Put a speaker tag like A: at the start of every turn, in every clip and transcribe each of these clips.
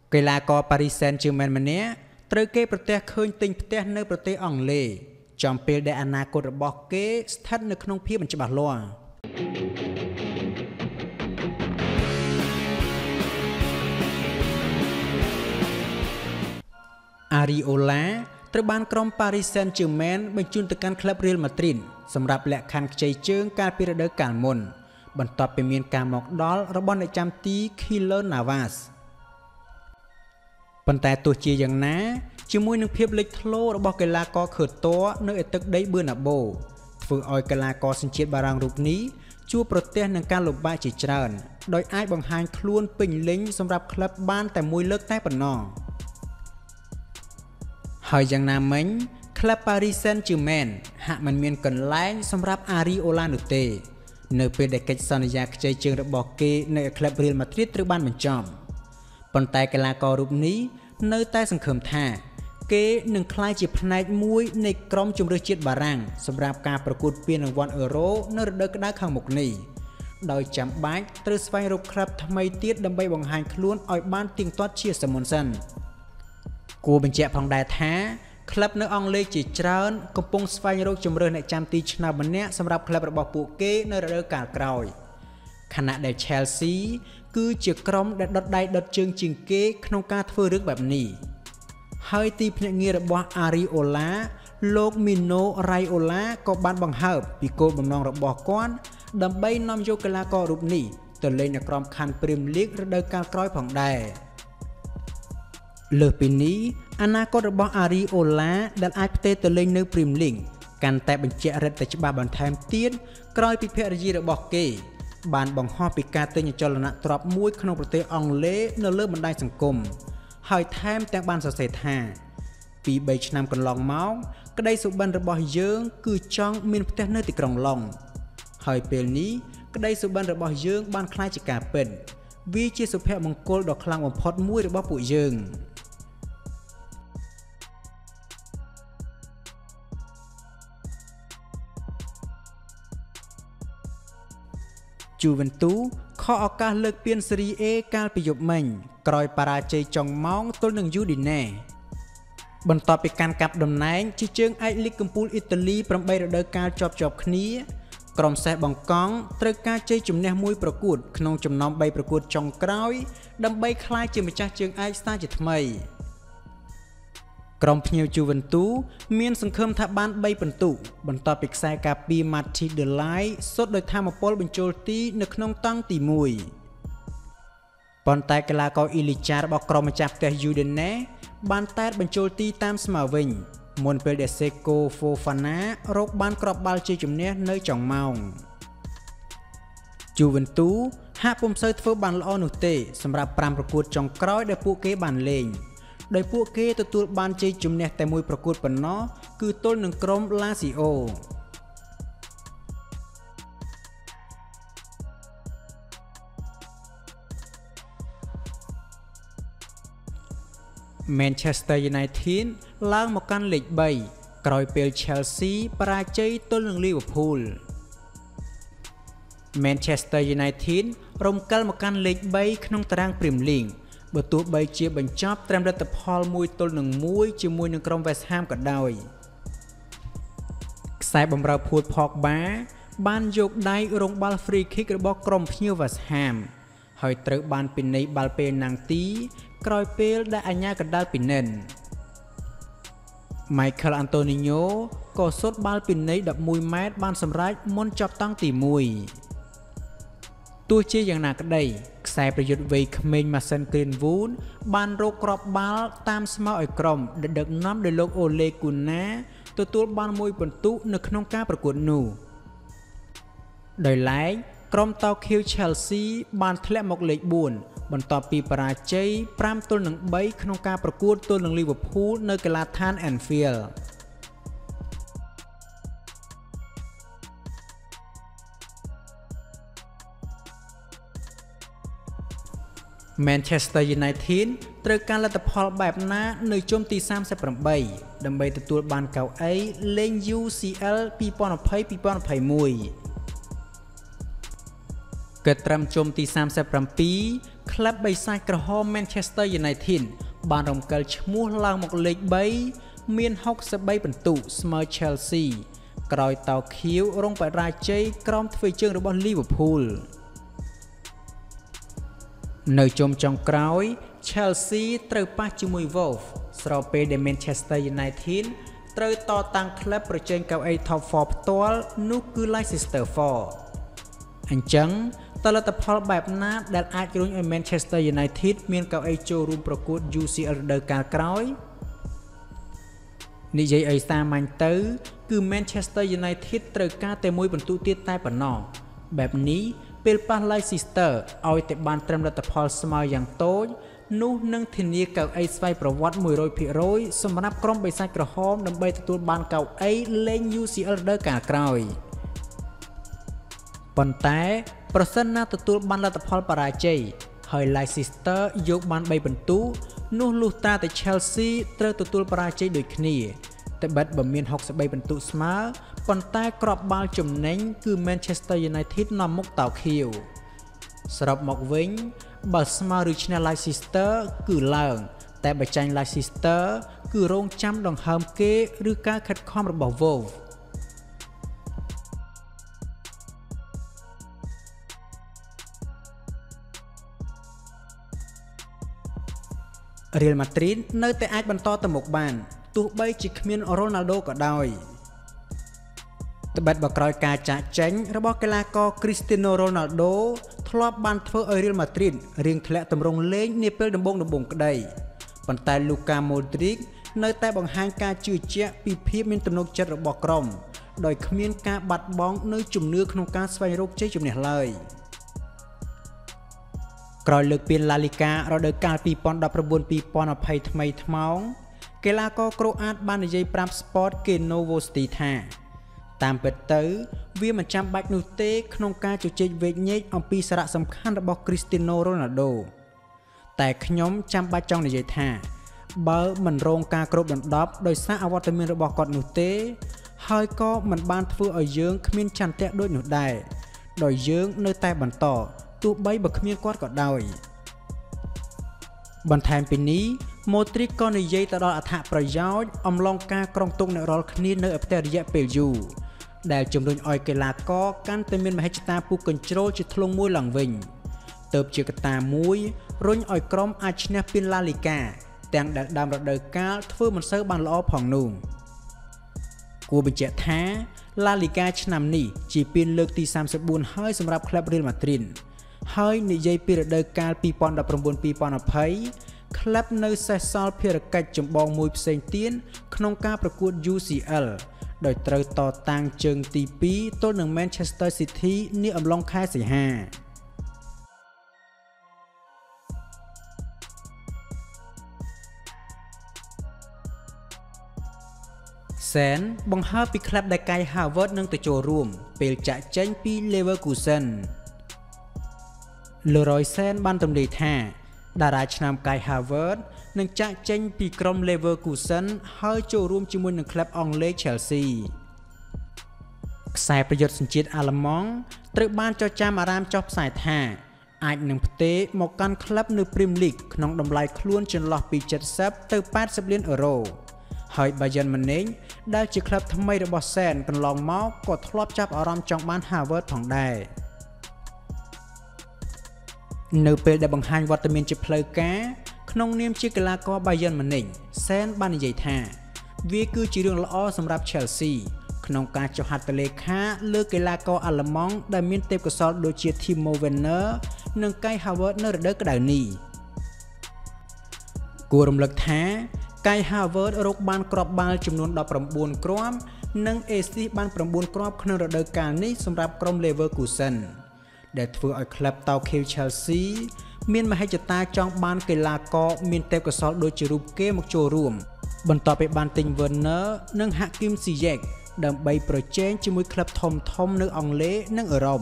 A: កីឡាករប៉ារីស Saint-Germain ម្នាក់ត្រូវគេប្រទះឃើញទិញផ្ទះនៅប្រទេសអង់គ្លេសចំពេលដែលអនាគតរបស់គេស្ថិតនៅក្នុងភាពមិនច្បាស់លាស់អារីអូឡាត្រូវបានក្រុម Paris Saint-Germain បញ្ជូនទៅកាន់ក្លឹប Real Madrid សម្រាប់លក្ខខណ្ឌខ្ចីជើងកាលពីរដូវកាលមុនបន្ទាប់ពីមានការមកដល់របស់អ្នកចាំទី Keylor Navas ប៉ុន្តែទោះជាយ៉ាងណាជាមួយនឹងភាពលេចធ្លោរបស់កីឡាករខឺត័រនៅឯទឹកដីប៊ឺណាបូធ្វើឲ្យកីឡាករសញ្ជាតិបារាំងរូបនេះជួបប្រទះនឹងការលំបាកជាច្រើនដោយអាចបង្ហាញខ្លួនពេញលេញសម្រាប់ក្លឹបបានតែមួយលើកតែប៉ុណ្ណោះហើយយ៉ាងណាមិញក្លឹប Paris Saint-Germain ហាក់មិនមានកន្លែងសម្រាប់អារីអូឡានោះទេនៅពេលដែលកិច្ចសន្យាខ្ចីជើងរបស់គេនៅក្លឹប Real Madrid ត្រូវបានបញ្ចប់ប៉ុន្តែកីឡាកររូបនេះនៅតែសង្ឃឹមថាគេនឹងក្លាយជាផ្នែកមួយនៃក្រុមជម្រើសជាតិបារាំងសម្រាប់ការប្រកួតពានរង្វាន់អឺរ៉ូនៅរដូវក្តៅខាងមុខនេះដោយចាំបាច់ត្រូវស្វែងរកក្លឹបថ្មីទៀតដើម្បីបង្ហាញខ្លួនឲ្យបានទៀងទាត់ជាសមុនសិនគួរបញ្ជាក់ផងដែរថាក្លឹបនៅអង់គ្លេសជាច្រើនកំពុងស្វែងរកជម្រើសអ្នកចាំទីឆ្នើមម្នាក់សម្រាប់ក្លឹបរបស់ពួកគេនៅរដូវកាលក្រោយខណៈដែល Chelsea គឺជាក្រុមដែលដុតដៃដុតជើងជាងគេក្នុងការធ្វើរឿងបែបនេះហើយទីភ្នាក់ងាររបស់ Ariola លោក Mino Raiola ក៏បានបង្ហើបពីគោលបំណងរបស់គាត់ដើម្បីនាំយកកីឡាកររូបនេះទៅលេងនៅក្រុមខណ្ឌ Premier League រដូវកាលក្រោយផងដែរលើសពីនេះអនាគតរបស់ Ariola ដែលអាចផ្ទេរទៅលេងនៅ Premier League កាន់តែបញ្ជាក់រិទ្ធតែច្បាស់បន្ថែមទៀតក្រោយពីភរិយារបស់គេបានបង្ហោះពីការទិញអចលនទ្រព្យមួយក្នុងប្រទេសអង់គ្លេសនៅលើបណ្ដាញសង្គមហើយថែមទាំងបានសរសេរថាពី3ឆ្នាំកន្លងមកក្តីសុបិនរបស់យើងគឺចង់មានផ្ទះនៅទីក្រុងឡុងហើយពេលនេះក្តីសុបិនរបស់យើងបានក្លាយជាការពិតវាជាសុភមង្គលដ៏ខ្លាំងបំផុតមួយរបស់ពួកយើងJuventus ខកឱកាសលើកពាន Serie A កាលពីយប់មិញក្រោយបរាជ័យចុងម៉ោងទល់នឹង Udinese បន្ទាប់ពីកាន់កាប់តំណែងជាជើងឯកលីកកំពូលអ៊ីតាលី8រដូវកាលជាប់គ្នាក្រុមសេះបង្កង់ត្រូវការជ័យជំនះមួយប្រកួតក្នុងចំណោម3ប្រកួតចុងក្រោយដើម្បីក្លាយជាម្ចាស់ជើងឯកស្តាជាថ្មីក្រុមភ្ញៀវ Juventus មានសង្ឃឹមថាបាន3ពិន្ទុបន្ទាប់ពីខ្សែការពារ Mati Delay សុទ្ធដោយថាមពលបញ្ចូលទីនៅក្នុងតង់ទី1ប៉ុន្តែកីឡាករ Ilicha របស់ក្រុមម្ចាស់ផ្ទះ Udinese បានតែតបញ្ចូលទីតាមស្មើវិញមុនពេលដែល Seko Fofana រកបានគ្រាប់បាល់ជាជំនះនៅចុងម៉ោង Juventus ហាក់ពុំសូវធ្វើបានល្អនោះទេសម្រាប់5ប្រកួតចុងក្រោយដែលពួកគេបានលេងដោយពួកគេទទួលបានជ័យជំនះតែមួយប្រកួតប៉ុណ្ណោះគឺទល់នឹងក្រុម Lazio Manchester United ឡើងមកកាន់លេខ3ក្រោយពេល Chelsea បរាជ័យទល់នឹង Liverpool Manchester United រំកិលមកកាន់លេខ3ក្នុងតារាង Premier Leagueបើទោះបីជាបញ្ចប់ត្រឹមលទ្ធផល1-1ជាមួយនឹងក្រុម West Ham ក៏ដោយខ្សែបម្រើភួល Pogba បានយកដៃរងបាល់ free kick របស់ក្រុមភ្ញៀវ West Ham ហើយត្រូវបានពិន័យបាល់ពេលណាំងទីក្រោយពេលដែលអាញាកណ្ដាលពិនិត្យ Michael Antonio ក៏សុទ្ធបាល់ពិន័យ11ម៉ែត្របានសម្រេចមុនចប់តង់ទី1ទោះជាយ៉ាងណាក្តីខ្សែប្រយុទ្ធវ័យក្មេង Mason Greenwood បានរកគ្រាប់បាល់តាមស្មើឲ្យក្រុមដែលដឹកនាំដោយលោក Ole Gunnar ទទួលបាន1ពិន្ទុនៅក្នុងការប្រកួតនោះដោយឡែកក្រុមតោខៀវ Chelsea បានធ្លាក់មកលេខ4បន្ទាប់ពីបរាជ័យ5-3ក្នុងការប្រកួតទល់នឹង Liverpool នៅកីឡដ្ឋាន Anfield Manchester United ត្រូវការលទ្ធផលបែបណានៅជុំទី38ដើម្បីទទួលបានកៅអីលេង UCL 2020-2021 គិតត្រឹមជុំទី37 ក្លឹបបិសាចក្រហម Manchester United បានរំកិលឈ្មោះឡើងមកលេខ3មាន63ពិន្ទុស្មើ Chelsea ក្រោយតោខៀវរងបរាជ័យក្រោមទ្វេជើងរបស់ Liverpool នៅជុំចុងក្រោយ Chelsea ត្រូវប៉ះជាមួយ Wolves ស្របពេលដែល Manchester United ត្រូវតតាំងក្លឹបប្រជែងកៅអី Top 4 ផ្ទាល់នោះគឺ Leicester 4 អញ្ចឹងតើលទ្ធផលបែបណាដែលអាចរុញឲ្យ Manchester United មានកៅអីចូលរួមប្រកួត UCL រដូវកាលក្រោយនិយាយឲ្យសាមញ្ញទៅគឺ Manchester United ត្រូវការតែមួយពិន្ទុទៀតតែប៉ុណ្ណោះបែបនេះពេលប៉ះ Leicester ឲ្យតែបានត្រឹមលទ្ធផលស្មើយ៉ាងតូចនោះនឹងធានាកៅអីស្វ័យប្រវត្តិ 100% សម្រាប់ក្រុមបិសាចក្រហមដើម្បីទទួលបានកៅអីលេង UCL រដូវកាលក្រោយប៉ុន្តែប្រសិនណាទទួលបានលទ្ធផលបរាជ័យហើយ Leicester យកបាន3ពិន្ទុនោះលុះត្រាតែ Chelsea ត្រូវទទួលបរាជ័យដូចគ្នាតែបិទបើមាន63ពិន្ទុស្មើប៉ុន្តែគ្រាប់បាល់ចំណេញគឺ Manchester United នាំមុខតោខៀវសរុបមកវិញបើស្មើឬឈ្នះ Leicester គឺឡើងតែបើចាញ់ Leicester គឺរងចាំដង្ហើមគេឬការខិតខំរបស់ Wolves Real Madrid នៅតែអាចបន្តទៅមុខបានទោះបីជាគ្មាន Ronaldo ក៏ដោយត្បិតបើក្រោយការចាកចេញរបស់កីឡាករ Cristiano Ronaldo ធ្លាប់បានធ្វើឲ្យ Real Madrid រៀងធ្លាក់ទម្រង់លេងនាពេលដំបូងក្តីប៉ុន្តែ Luka Modric នៅតែបង្ហាញការជឿជាក់ពីភាពមានទំនុកចិត្តរបស់ក្រុមដោយគ្មានការបាត់បង់នូវជំនឿក្នុងការស្វែងរកជ័យជំនះឡើយក្រោយលើកពាន La Liga រដូវកាល 2019-2020 ថ្មីថ្មោងកីឡាករក្រូអាតបាននិយាយប្រាប់ Sport Novosti ថាតាមពិតទៅវាមិនចាំបាច់នោះទេក្នុងការជជែកវែកញែកអំពីសារៈសំខាន់របស់ Cristiano Ronaldo តែខ្ញុំចាំបាច់ចង់និយាយថាបើមិនរងការគ្របដណ្ដប់ដោយសារអវត្តមានរបស់គាត់នោះទេហើយក៏មិនបានធ្វើឲ្យយើងគ្មានចន្ទៈដូចនោះដែរដោយយើងនៅតែបន្តទោះបីបើគ្មានគាត់ក៏ដោយបន្ថែមពីនេះ Modric ក៏និយាយទៅដល់អត្ថប្រយោជន៍អំឡុងការក្រុងទុកអ្នករាល់គ្នានៅផ្ទះរយៈពេលយូរដែលជំរុញឲ្យកីឡាករកាន់តែមានមហិច្ឆតាពុះកញ្ជ្រោលជាធ្លុងមួយឡើងវិញទើបជាកត្តាមួយរុញឲ្យក្រុមអាចឈ្នះពាន La Liga ទាំងដែលដើមរដូវកាលធ្វើមិនសូវបានល្អផងនោះគួរបញ្ជាក់ថា La Liga ឆ្នាំនេះជាពានលើកទី34ហើយសម្រាប់ក្លឹប Real Madrid ហើយនិយាយពីរដូវកាល 2019-2020 ក្លឹបនៅសេសសល់ភារកិច្ចចម្បងមួយផ្សេងទៀតក្នុងការប្រកួត UCL ដោយត្រូវតតាំងជើងទី2ទល់នឹង Manchester City នាអំឡុងខែសីហាសែនបង្ហើបពីក្លឹបដែលកាយ Harvard នឹងទៅចូលរួមពេលចាក់ចេញពី Leverkusen Leroy Sen បានទម្លាយថាតារាឆ្នាំកាយ Harvard នឹងចាក់ចេញពីក្រុម Leverkusen ហើយចូលរួមជាមួយនឹងក្លឹបអង់គ្លេស Chelsea ខ្សែប្រយុទ្ធសញ្ជាតិអាល្លឺម៉ង់ត្រូវបានចចាមអារាមចុះផ្សាយថាអាចនឹងផ្ទេរមកកាន់ក្លឹបនៅ Premier League ក្នុងតម្លៃខ្លួនចន្លោះពី70ទៅ80លានអឺរ៉ូហើយ Bayern Munich ដែលជាក្លឹបថ្មីរបស់ Sen កន្លងមកក៏ធ្លាប់ចាប់អារម្មណ៍ចង់បាន Harvard ផងដែរនៅពេលដែលបង្ហាញវត្តមានជាផ្លូវការក្នុងនាមជាកីឡាករ Bayern Munich សែនបាននិយាយថាវាគឺជារឿងល្អសម្រាប់ Chelsea ក្នុងការចុះហត្ថលេខាលើកីឡាករអាល្លឺម៉ង់ដែលមានទេពកោសល្យដូចជា Timo Werner និង Kai Havertz នៅរដូវក្តៅនេះគួររំលឹកថា Kai Havertz រកបានគ្រាប់បាល់ចំនួន19គ្រាប់និង assist បាន9គ្រាប់ក្នុងរដូវកាលនេះសម្រាប់ក្រុម Leverkusenដែលធ្វើឲ្យក្លឹបតោខៀវ Chelsea មានមហិច្ឆតាចង់បានកីឡាករមានទេពកោសល្យដូចជារូបគេមកចូលរួមបន្ទាប់ពីបានទិញ Werner និង Hakim Ziyech ដើម្បីប្រជែងជាមួយក្លឹបធំៗនៅអង់គ្លេសនិងអឺរ៉ុប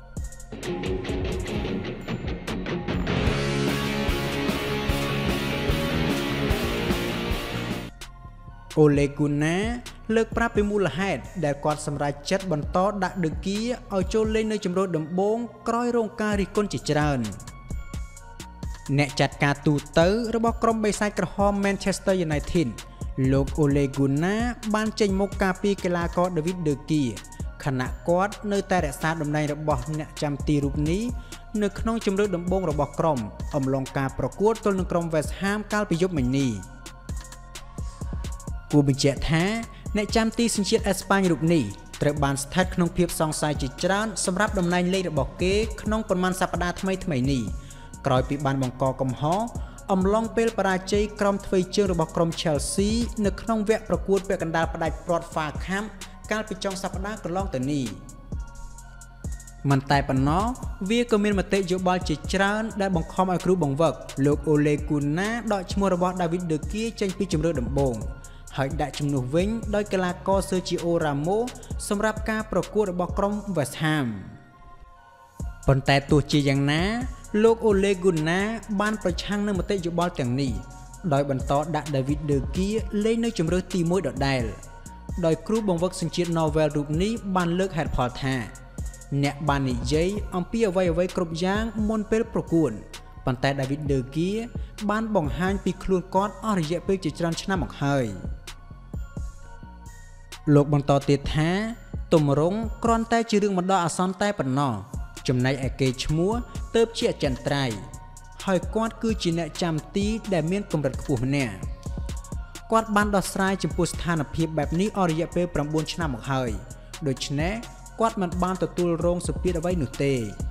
A: Ole Gunnar លើកប្រាប់ពីមូលហេតុដែលគាត់សម្រេចចិត្តបន្តដាក់ដឺគីឲ្យចូលលេងនៅជម្រើសដំបូងក្រោយរងការរិះគន់ជាច្រើនអ្នកចាត់ការទូទៅរបស់ក្រុមបេសាចក្រហម Manchester United លោក Ole Gunnar បានចេញមុខការពារកីឡាករ David De Gea ខណៈគាត់នៅតែរក្សាតំណែងរបស់អ្នកចាំទីរូបនេះនៅក្នុងជម្រើសដំបូងរបស់ក្រុមអំឡុងការប្រកួតទល់នឹងក្រុម West Ham កាលពីយប់មិញនេះគួរបញ្ជាក់ថាអ្នកចាំទីសញ្ជាតិអេស្ប៉ាញរូបនេះត្រូវបានស្ថិតក្នុងភាពសង្ស័យជាច្រើនសម្រាប់តំណែងលេខរបស់គេក្នុងប៉ុន្មានសប្តាហ៍ថ្មីៗនេះក្រោយពីបានបង្កកំហុសអំឡុងពេលបរាជ័យក្រុមធ្វើជើងរបស់ក្រុម Chelsea នៅក្នុងវគ្គប្រកួតពាក់កណ្ដាលផ្ដាច់ព្រ័ត្រ FA Cup កាលពីចុងសប្តាហ៍កន្លងទៅនេះមិនតែប៉ុណ្ណោះវាក៏មានមតិយោបល់ជាច្រើនដែលបង្ខំឲ្យគ្រូបង្វឹកលោក Ole Gunnar ដកឈ្មោះរបស់ David De Gea ចេញពីជម្រើសដំបូងហើយដាក់ជំនួសវិញដោយកីឡាករ Sergio Ramos សម្រាប់ការប្រកួតរបស់ក្រុម West Ham ប៉ុន្តែទោះជាយ៉ាងណាលោក Ole Gunnar បានប្រឆាំងនឹងមតិយោបល់ទាំងនេះដោយបន្តដាក់ David De Gea លេងនៅជម្រើសទី1ដដែលដោយគ្រូបង្វឹកសញ្ជាតិ Norway រូបនេះបានលើកហេតុផលថាអ្នកបាននិយាយអំពីអ្វីៗគ្រប់យ៉ាងមុនពេលប្រកួតប៉ុន្តែ David De Gea បានបង្ហាញពីខ្លួនគាត់អស់រយៈពេលជាច្រើនឆ្នាំមកហើយលោកបន្តទៀតថាទម្រង់គ្រាន់តែជារឿងបណ្ដោះអាសន្នតែប៉ុណ្ណោះចំណែកឯកេរ្តិ៍ឈ្មោះទើបជាអចិន្ត្រៃយ៍ហើយគាត់គឺជាអ្នកចាំទីដែលមានកម្រិតខ្ពស់ម្នាក់គាត់បានដោះស្រាយចំពោះស្ថានភាពបែបនេះអស់រយៈពេល9ឆ្នាំមកហើយដូច្នេះគាត់មិនបានទទួលរងសម្ពាធអ្វីនោះទេ